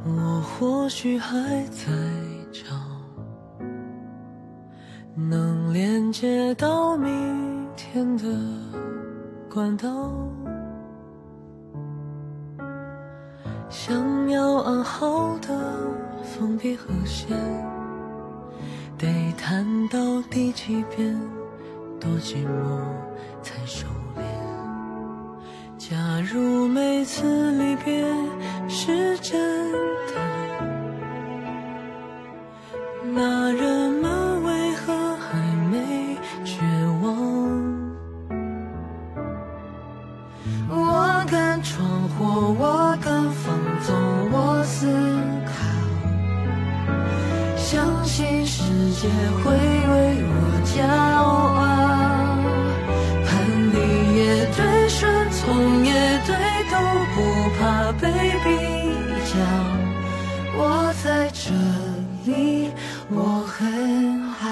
我或许还在找能连接到明天的管道，想要安好的封闭和弦，得弹到第几遍，多寂寞才收敛。假如每次离别是真的，那人们为何还没绝望？我敢闯祸，我敢放纵，我思考，相信世界会为我骄傲。叛逆也对，顺从也对，都不怕被比较。我在这里，我很好。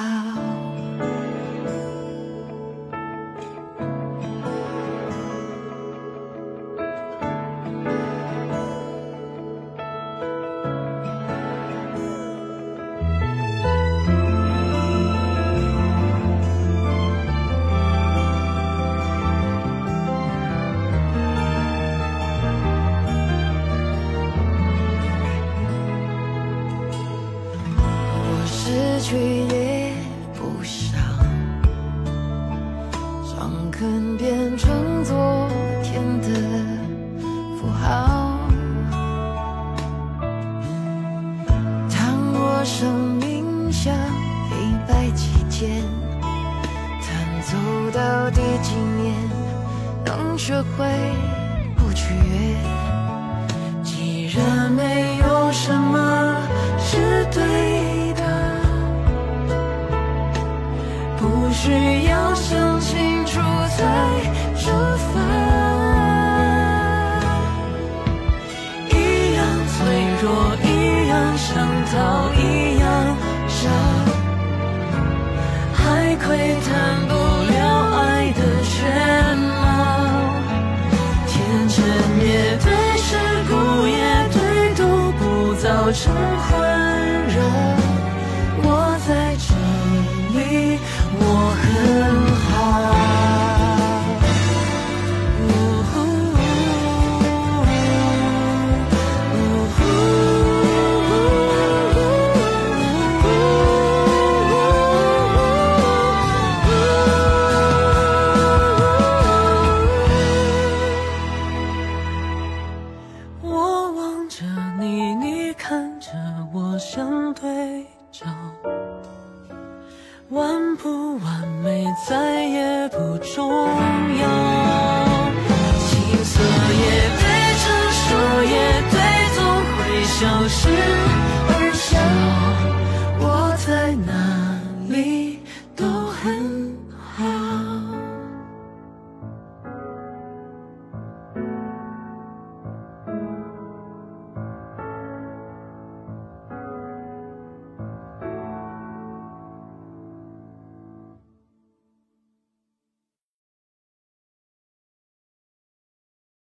失去也不少，伤痕变成昨天的符号。当我生命像黑白棋键，弹奏到第几年，能学会不取悦。既然没有什么是对的，不需要想清楚才出发，一样脆弱，一样想逃，一样傻，还窥探不了爱的全貌。天真也对，世故也对，都不造成困扰。我在这里，我很好。我望着你，你看着我，相对照。完不完美再也不重要，青涩也对，成熟也对，总会消失。